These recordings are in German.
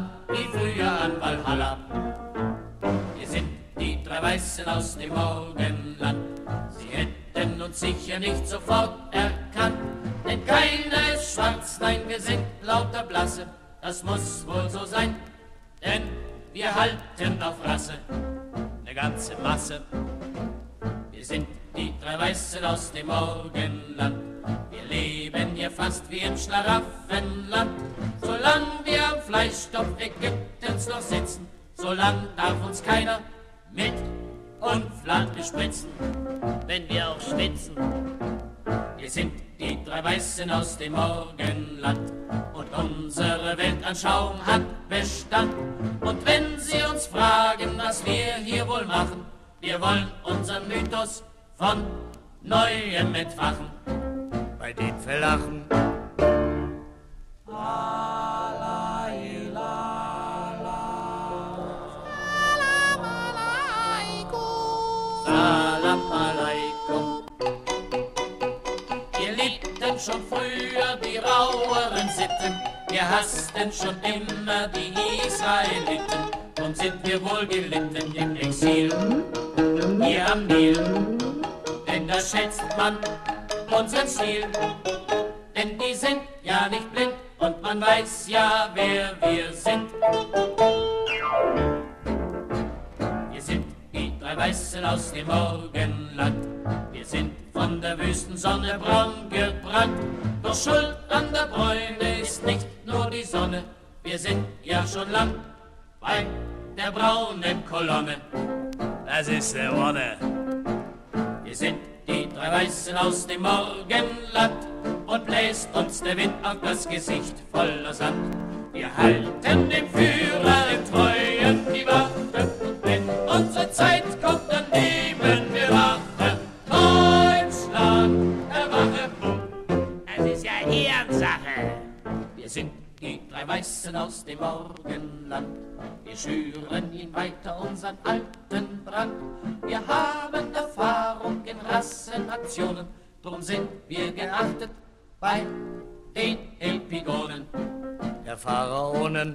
wie früher an Valhalla. Wir sind die drei Weißen aus dem Morgenland. Sie hätten uns sicher nicht sofort erkannt, denn keiner ist schwarz, nein, wir sind lauter Blasse. Das muss wohl so sein, denn wir halten auf Rasse eine ganze Masse. Wir sind die drei Weißen aus dem Morgenland. Wir leben hier fast wie im Schlaraffenland. Solange wir am Fleischstopf Ägyptens noch sitzen, solange darf uns keiner mit Unflat bespritzen, wenn wir auch schwitzen. Wir sind die drei Weißen aus dem Morgenland und unsere Weltanschauung hat Bestand. Und wenn Sie uns fragen, was wir hier wohl machen, wir wollen unseren Mythos von Neuem entfachen, bei dem verlachen. Salam alaikum. Wir liebten schon früher die raueren Sitten, wir hassten schon immer die Israeliten. Drum sind wir wohl gelitten im Exil, hier am Nil, denn da schätzt man unseren Stil. Denn die sind ja nicht blind und man weiß ja, wer wir sind. Wir sind die drei Weißen aus dem Morgenland. Wir sind von der Wüstensonne braun gebrannt. Doch schuld an der Bräune ist nicht nur die Sonne. Wir sind ja schon lang bei der braunen Kolonne. Das ist der Wonne. Wir sind die drei Weißen aus dem Morgenland und bläst uns der Wind auf das Gesicht voller Sand. Wir halten dem Führer im Treuen die Wache, und wenn unsere Zeit kommt, dann nehmen wir Rache. Deutschland, erwache! Es ist ja Ehrensache. Wir sind die drei Weißen aus dem Morgenland. Wir schüren ihn weiter, unseren alten Brand. Wir haben Erfahrung in Rassenaktionen, drum sind wir geachtet bei den Epigonen der Pharaonen.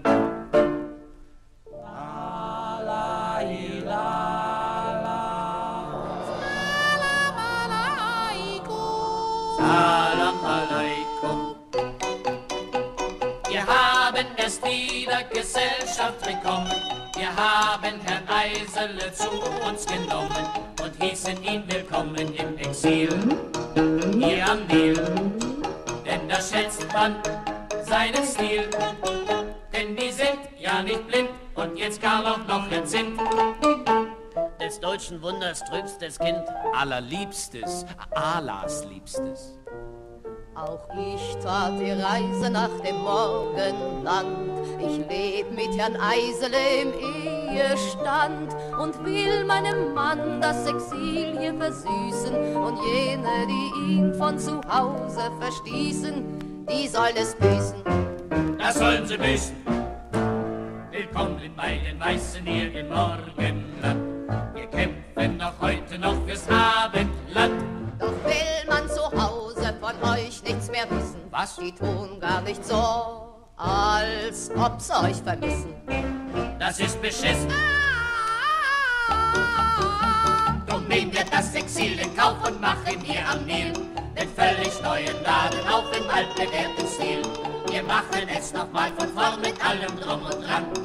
Salam alaikum. Wir haben erst wieder Gesellschaft bekommen. Wir haben Herrn Eisele zu uns genommen und hießen ihn willkommen im Exil, hier am Nil. Denn da schätzt man seinen Stil, denn die sind ja nicht blind und jetzt gar auch noch entsinnt. Des deutschen Wunders trübstes Kind, Allerliebstes, Allahs Liebstes. Auch ich tat die Reise nach dem Morgenland. Ich leb mit Herrn Eisele im Ehestand und will meinem Mann das Exil hier versüßen. Und jene, die ihn von zu Hause verstießen, die sollen es büßen. Das sollen sie büßen. Willkommen bei den Weißen hier im Morgenland. Wir kämpfen noch heute noch fürs Abendland. Doch will man zu Hause von euch nichts mehr wissen. Was? Die tun gar nicht so, als ob sie euch vermissen. Das ist beschissen. Drum nehmen wir das Exil in Kauf und machen hier am Nil den völlig neuen Laden auf im altbewährten Stil. Wir machen es nochmal von vorn mit allem drum und dran.